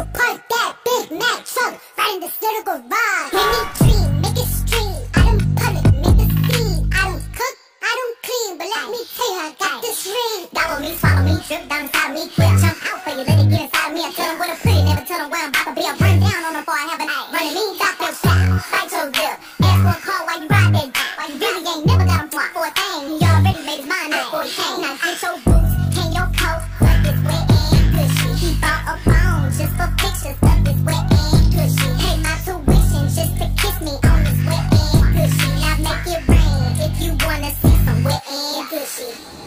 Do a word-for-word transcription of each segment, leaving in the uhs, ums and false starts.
to park that Big Mac truck right in the center garage. Make me dream, make it stream. I don't public, make the scene. I don't cook, I don't clean, but let me tell you, I got this ring. Gobble me, swallow me, drip down inside me, quick jump out for you, let it get inside me. I tell them what I'm pretty, never tell them where I'm about to be. I run down on them before I have a night. Running me, drop your shot, bite your lip. Ask for a call while you ride that dick. While you really ain't never got him for a thing. He already made his mind up before he came. Now get your boots, hang your coat, but this wet and cushy. He bought a phone just for pictures of this wet and cushy. Pay my tuition just to kiss me on this wet and cushy. Now make it rain if you wanna see some wet and cushy.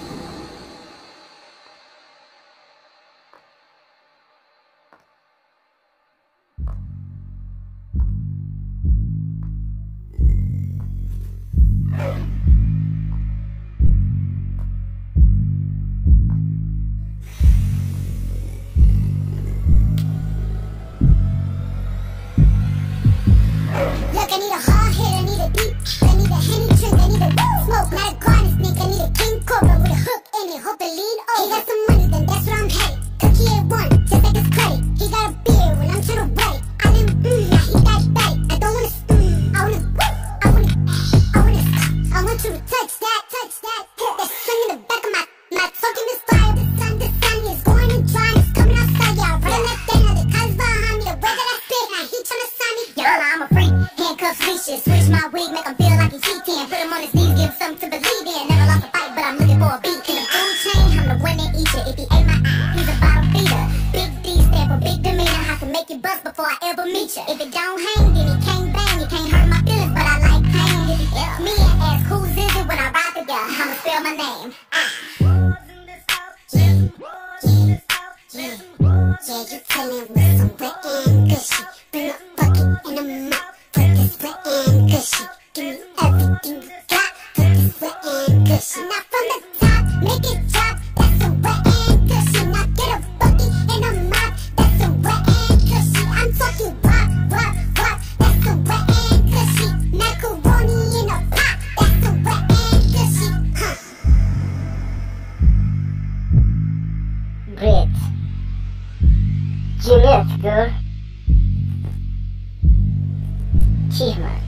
Look, I need a hard hit, I need a deep, I need a Henny drink, I need a woo smoke, not a garden snake, I need a king cobra with a hook in it, hope it lean over. He got some money, then that's what I'm headed. Cookie ain't one, just like his credit. He got a beard when I'm trying to wet it. I didn't mmm, now he got that. I don't wanna mmm, I wanna woo, I wanna, I wanna, I want you to touch that, touch that. That sun in the back of my, my talking is fire. The sun, the sun is going and drying, it's coming outside, y'all. Running that thing, now the cars behind me, the way that I spit, now he tryna sign me. Y'all, I'm a freak. Handcuffs, leashes, switch my wig, make him feel like he's G ten. Put him on his knees, give him something to believe in. Never lost a fight, but I'm looking for a beat. In the food chain, I'm the one that eat you. If he ate my eye, he's a bottom feeder. Big D stand for big demeanor. I can make you bust before I ever meet you. If it don't hang, then he can't bang. You can't hurt my feelings, but I like pain. If you help me and ask who's is it when I ride the girl, I'ma spell my name. Ah. Yeah, yeah, yeah, yeah, you chillin' with some wet and gushy. Bring a bucket in the mouth. Put this wet and gushy. Give me everything you got. Put this wet and gushy. Now from the top, make it drop. That's some wet and gushy. Now get a bucket in the mouth. That's some wet and gushy. I'm talking wop, wop, wop. That's some wet and gushy. Macaroni in a pot. That's some wet and gushy. Huh. Great. Juliet, girl. Achievement.